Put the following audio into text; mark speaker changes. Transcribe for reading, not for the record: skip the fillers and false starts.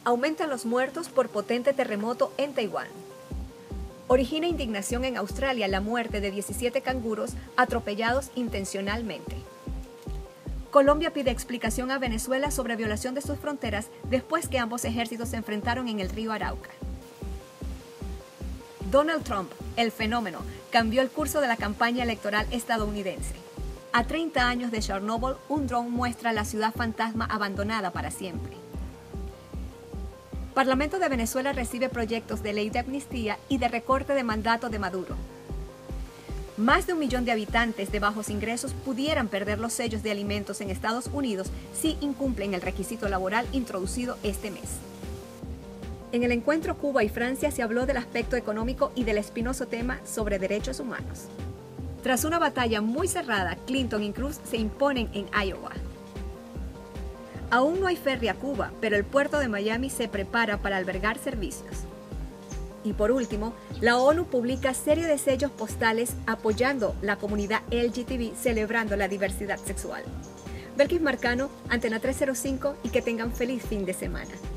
Speaker 1: Aumentan los muertos por potente terremoto en Taiwán. Origina indignación en Australia la muerte de 17 canguros atropellados intencionalmente. Colombia pide explicación a Venezuela sobre violación de sus fronteras después que ambos ejércitos se enfrentaron en el río Arauca. Donald Trump, el fenómeno, cambió el curso de la campaña electoral estadounidense. A 30 años de Chernobyl, un dron muestra la ciudad fantasma abandonada para siempre. Parlamento de Venezuela recibe proyectos de ley de amnistía y de recorte de mandato de Maduro. Más de 1 millón de habitantes de bajos ingresos pudieran perder los sellos de alimentos en Estados Unidos si incumplen el requisito laboral introducido este mes. En el encuentro Cuba y Francia se habló del aspecto económico y del espinoso tema sobre derechos humanos. Tras una batalla muy cerrada, Clinton y Cruz se imponen en Iowa. Aún no hay ferry a Cuba, pero el puerto de Miami se prepara para albergar servicios. Y por último, la ONU publica serie de sellos postales apoyando la comunidad LGTB celebrando la diversidad sexual. Belkis Marcano, Antena 305 y que tengan feliz fin de semana.